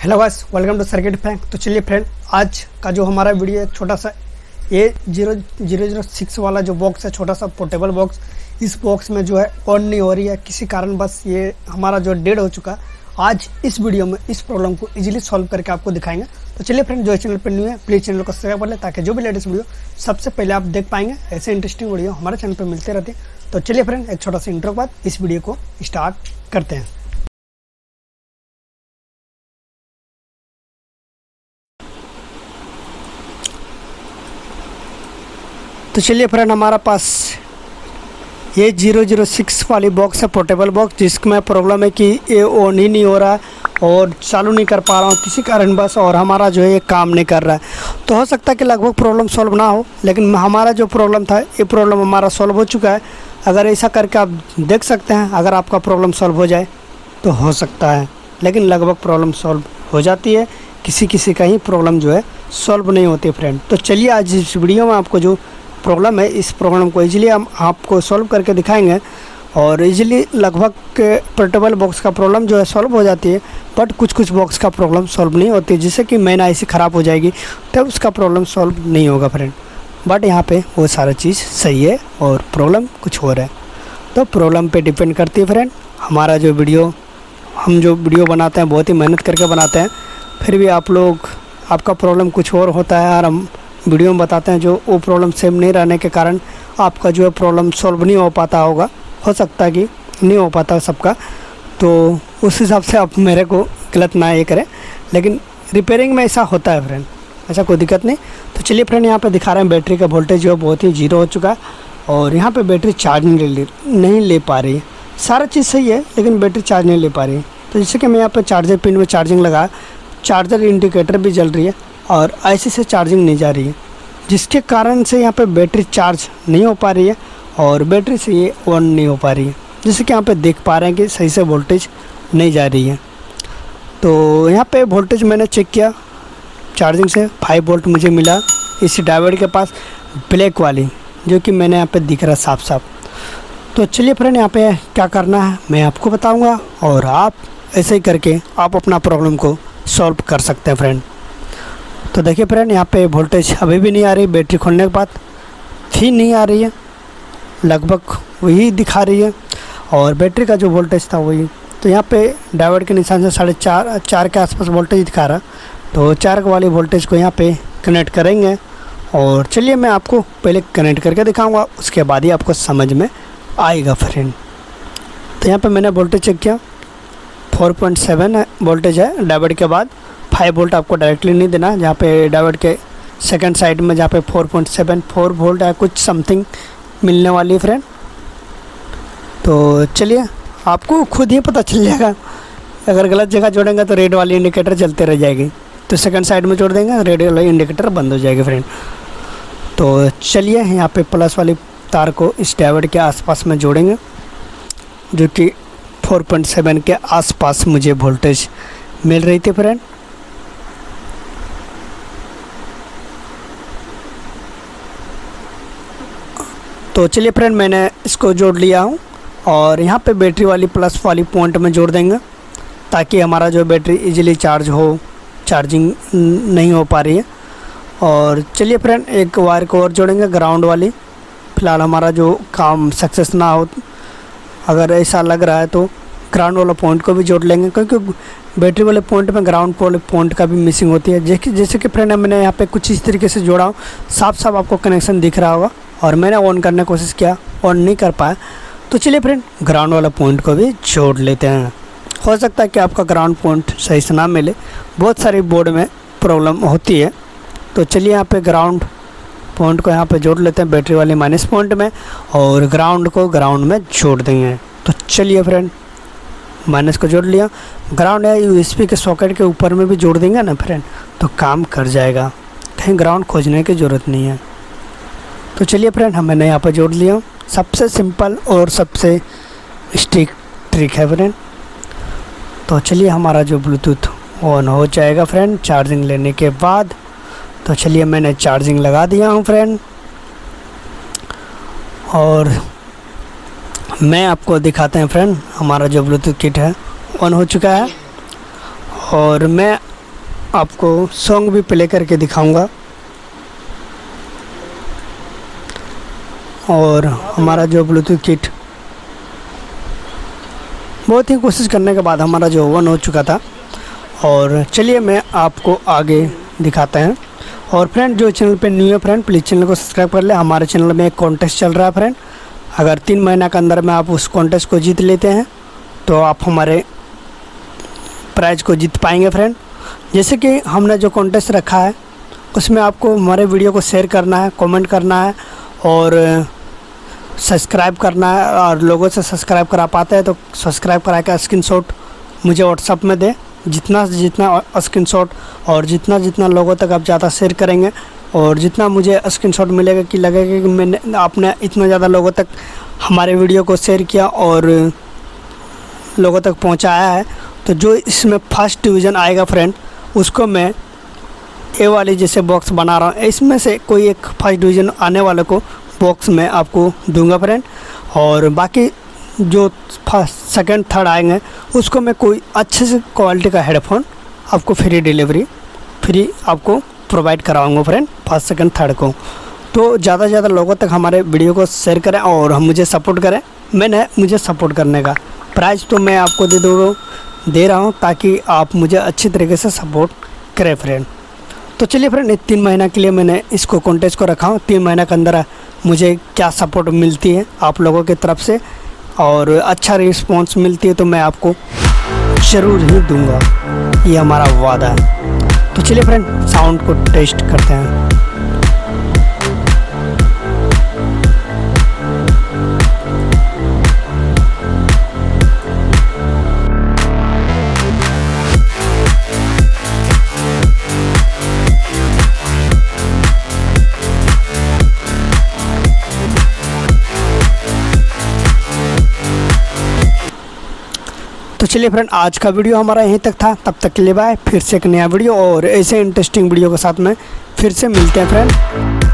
Hello guys, welcome to circuit friend. तो चलिए friend, आज का जो हमारा वीडियो है छोटा सा ये 0006 वाला जो बॉक्स है, छोटा सा पोर्टेबल बॉक्स, इस बॉक्स में जो है ऑन नहीं हो रही है किसी कारण, बस ये हमारा जो डेड हो चुका है। आज इस वीडियो में इस प्रॉब्लम को इजीली सॉल्व करके आपको दिखाएंगे। तो चलिए फ्रेंड, जो चैनल पर न्यू है प्लीज़ चैनल को सब्सक्राइब कर ले ताकि जो भी लेटेस्ट वीडियो सबसे पहले आप देख पाएंगे। ऐसे इंटरेस्टिंग वीडियो हमारे चैनल पर मिलते रहते हैं। तो चलिए फ्रेंड, एक छोटा सा इंट्रो के बाद इस वीडियो को स्टार्ट करते हैं। तो चलिए फ्रेंड, हमारा पास ये 006 वाली बॉक्स है, पोर्टेबल बॉक्स, जिसमें प्रॉब्लम है कि ये ऑन ही नहीं हो रहा है और चालू नहीं कर पा रहा हूँ किसी कारण बस, और हमारा जो है ये काम नहीं कर रहा है। तो हो सकता है कि लगभग प्रॉब्लम सॉल्व ना हो, लेकिन हमारा जो प्रॉब्लम था ये प्रॉब्लम हमारा सॉल्व हो चुका है। अगर ऐसा करके आप देख सकते हैं, अगर आपका प्रॉब्लम सॉल्व हो जाए तो हो सकता है, लेकिन लगभग प्रॉब्लम सॉल्व हो जाती है, किसी का ही प्रॉब्लम जो है सॉल्व नहीं होती फ्रेंड। तो चलिए आज इस वीडियो में आपको जो प्रॉब्लम है, इस प्रॉब्लम को इजीली हम आपको सॉल्व करके दिखाएंगे और इजीली लगभग पोर्टेबल बॉक्स का प्रॉब्लम जो है सॉल्व हो जाती है। बट कुछ बॉक्स का प्रॉब्लम सॉल्व नहीं होती, जिससे कि मेन आईसी ख़राब हो जाएगी तब उसका प्रॉब्लम सॉल्व नहीं होगा फ्रेंड। बट यहाँ पे वो सारा चीज़ सही है और प्रॉब्लम कुछ और है। तो प्रॉब्लम पे डिपेंड करती है फ्रेंड हमारा जो वीडियो, हम जो वीडियो बनाते हैं बहुत ही मेहनत करके बनाते हैं, फिर भी आपका प्रॉब्लम कुछ और होता है और हम वीडियो में बताते हैं जो वो प्रॉब्लम सेम नहीं रहने के कारण आपका जो है प्रॉब्लम सॉल्व नहीं हो पाता होगा। हो सकता है कि नहीं हो पाता सबका, तो उस हिसाब से आप मेरे को गलत ना ये करें, लेकिन रिपेयरिंग में ऐसा होता है फ्रेंड, ऐसा कोई दिक्कत नहीं। तो चलिए फ्रेंड, यहाँ पे दिखा रहे हैं बैटरी का वोल्टेज जो है बहुत ही जीरो हो चुका है और यहाँ पे बैटरी चार्ज नहीं ले पा रही है। सारा चीज़ सही है लेकिन बैटरी चार्ज नहीं ले पा रही है। तो जैसे कि मैं यहाँ पर चार्जर पिन में चार्जिंग लगा, चार्जर इंडिकेटर भी जल रही है और आईसी से चार्जिंग नहीं जा रही है, जिसके कारण से यहाँ पे बैटरी चार्ज नहीं हो पा रही है और बैटरी से ये ऑन नहीं हो पा रही है। जैसे कि यहाँ पे देख पा रहे हैं कि सही से वोल्टेज नहीं जा रही है। तो यहाँ पे वोल्टेज मैंने चेक किया चार्जिंग से, 5 वोल्ट मुझे मिला इस डायोड के पास, ब्लैक वाली, जो कि मैंने यहाँ पे दिख रहा साफ साफ। तो चलिए फ्रेंड, यहाँ पे क्या करना है मैं आपको बताऊँगा और आप ऐसे ही करके आप अपना प्रॉब्लम को सॉल्व कर सकते हैं फ्रेंड। तो देखिए फ्रेंड, यहाँ पे वोल्टेज अभी भी नहीं आ रही, बैटरी खोलने के बाद भी नहीं आ रही है, लगभग वही दिखा रही है और बैटरी का जो वोल्टेज था वही। तो यहाँ पे डायोड के निशान से 4.5 के आसपास वोल्टेज दिखा रहा। तो 4 वाली वोल्टेज को यहाँ पे कनेक्ट करेंगे और चलिए मैं आपको पहले कनेक्ट करके दिखाऊँगा, उसके बाद ही आपको समझ में आएगा फ्रेंड। तो यहाँ पर मैंने वोल्टेज चेक किया, 4.7 वोल्टेज है डायोड के बाद। 5 वोल्ट आपको डायरेक्टली नहीं देना, जहाँ पे डायोड के सेकंड साइड में जहाँ पे 4.74 वोल्ट है कुछ समथिंग मिलने वाली है फ्रेंड। तो चलिए आपको खुद ही पता चल जाएगा, अगर गलत जगह जोड़ेंगे तो रेड वाली इंडिकेटर चलते रह जाएगी, तो सेकंड साइड में जोड़ देंगे रेड वाली इंडिकेटर बंद हो जाएगी फ्रेंड। तो चलिए यहाँ पे प्लस वाली तार को इस डायोड के आसपास में जोड़ेंगे, जो कि 4.7 के आसपास मुझे वोल्टेज मिल रही थी फ्रेंड। तो चलिए फ्रेंड, मैंने इसको जोड़ लिया हूँ और यहाँ पे बैटरी वाली प्लस वाली पॉइंट में जोड़ देंगे ताकि हमारा जो बैटरी इजीली चार्ज हो, चार्जिंग नहीं हो पा रही है। और चलिए फ्रेंड, एक वायर को और जोड़ेंगे ग्राउंड वाली, फ़िलहाल हमारा जो काम सक्सेस ना हो, अगर ऐसा लग रहा है तो ग्राउंड वाला पॉइंट को भी जोड़ लेंगे, क्योंकि बैटरी वाले पॉइंट में ग्राउंड वाले पॉइंट का भी मिसिंग होती है। जैसे कि फ्रेंड मैंने यहाँ पे कुछ इस तरीके से जोड़ा हूँ, साफ साफ आपको कनेक्शन दिख रहा होगा और मैंने ऑन करने की कोशिश किया, ऑन नहीं कर पाया। तो चलिए फ्रेंड, ग्राउंड वाला पॉइंट को भी जोड़ लेते हैं। हो सकता है कि आपका ग्राउंड पॉइंट सही से ना मिले, बहुत सारी बोर्ड में प्रॉब्लम होती है। तो चलिए यहाँ पे ग्राउंड पॉइंट को यहाँ पे जोड़ लेते हैं बैटरी वाले माइनस पॉइंट में और ग्राउंड को ग्राउंड में जोड़ देंगे। तो चलिए फ्रेंड, माइनस को जोड़ लिया, ग्राउंड है यूएसबी के सॉकेट के ऊपर में भी जोड़ देंगे ना फ्रेंड, तो काम कर जाएगा, कहीं ग्राउंड खोजने की ज़रूरत नहीं है। तो चलिए फ्रेंड, मैंने यहाँ पर जोड़ लिया, सबसे सिंपल और सबसे स्टिक ट्रिक है फ्रेंड। तो चलिए हमारा जो ब्लूटूथ ऑन हो जाएगा फ्रेंड चार्जिंग लेने के बाद। तो चलिए मैंने चार्जिंग लगा दिया हूँ फ्रेंड और मैं आपको दिखाते हैं फ्रेंड, हमारा जो ब्लूटूथ किट है ऑन हो चुका है और मैं आपको सॉन्ग भी प्ले करके दिखाऊंगा। और हमारा जो ब्लूटूथ किट बहुत ही कोशिश करने के बाद हमारा जो ओवन हो चुका था। और चलिए मैं आपको आगे दिखाते हैं। और फ्रेंड जो चैनल पे न्यू है फ्रेंड, प्लीज़ चैनल को सब्सक्राइब कर ले। हमारे चैनल में एक कॉन्टेस्ट चल रहा है फ्रेंड, अगर 3 महीना के अंदर में आप उस कॉन्टेस्ट को जीत लेते हैं तो आप हमारे प्राइज़ को जीत पाएंगे फ्रेंड। जैसे कि हमने जो कॉन्टेस्ट रखा है उसमें आपको हमारे वीडियो को शेयर करना है, कमेंट करना है और सब्सक्राइब करना है। और लोगों से सब्सक्राइब करा पाते हैं तो सब्सक्राइब करा के स्क्रीनशॉट मुझे व्हाट्सअप में दे। जितना स्क्रीनशॉट और जितना लोगों तक आप ज़्यादा शेयर करेंगे और जितना मुझे स्क्रीनशॉट मिलेगा कि लगेगा कि आपने इतना ज़्यादा लोगों तक हमारे वीडियो को शेयर किया और लोगों तक पहुंचाया है, तो जो इसमें फर्स्ट डिवीज़न आएगा फ्रेंड उसको मैं ए वाली जैसे बॉक्स बना रहा हूँ, इसमें से कोई एक फर्स्ट डिवीज़न आने वाले को बॉक्स में आपको दूंगा फ्रेंड। और बाकी जो फर्स्ट सेकंड थर्ड आएंगे उसको मैं कोई अच्छे से क्वालिटी का हेडफोन आपको फ्री डिलीवरी फ्री आपको प्रोवाइड कराऊंगा फ्रेंड फर्स्ट सेकंड थर्ड को। तो ज़्यादा से ज़्यादा लोगों तक हमारे वीडियो को शेयर करें और हम मुझे सपोर्ट करें। मुझे सपोर्ट करने का प्राइज़ तो मैं आपको दे रहा हूँ ताकि आप मुझे अच्छी तरीके से सपोर्ट करें फ्रेंड। तो चलिए फ्रेंड, 3 महीना के लिए मैंने इसको कॉन्टेस्ट को रखा हूँ। 3 महीना के अंदर मुझे क्या सपोर्ट मिलती है आप लोगों की तरफ से और अच्छा रिस्पॉन्स मिलती है तो मैं आपको ज़रूर ही दूंगा, ये हमारा वादा है। तो चलिए फ्रेंड, साउंड को टेस्ट करते हैं। तो चलिए फ्रेंड, आज का वीडियो हमारा यहीं तक था। तब तक के लिए बाय। फिर से एक नया वीडियो और ऐसे इंटरेस्टिंग वीडियो के साथ में फिर से मिलते हैं फ्रेंड।